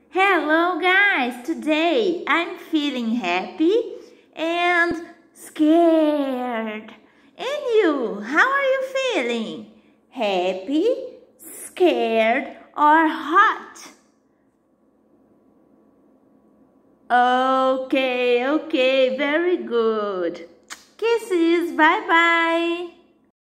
Hello guys, today I'm feeling happy and scared. And you, how are you feeling? Happy, scared or hot? Okay, very good. Kisses, bye bye.